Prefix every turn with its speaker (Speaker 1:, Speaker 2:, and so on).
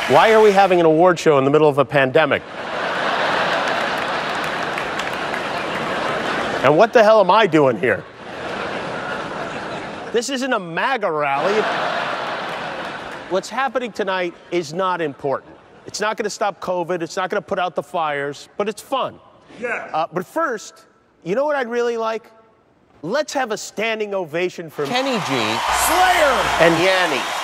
Speaker 1: Why are we having an award show in the middle of a pandemic? And what the hell am I doing here? This isn't a MAGA rally. What's happening tonight is not important. It's not going to stop COVID. It's not going to put out the fires, but it's fun.
Speaker 2: Yeah.
Speaker 1: But first, you know what I'd really like? Let's have a standing ovation for
Speaker 3: Kenny G,
Speaker 2: Slayer,
Speaker 1: and Yanni.